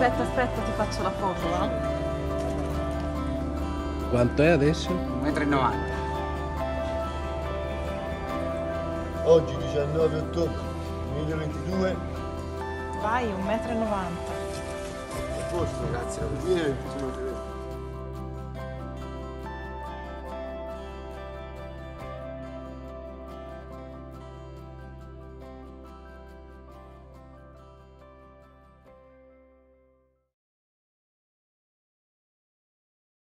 Aspetta, ti faccio la foto, va? Quanto è adesso? 1,90 m. Oggi 19 ottobre 2022. Vai, 1,90 m. A posto, grazie. La cucina è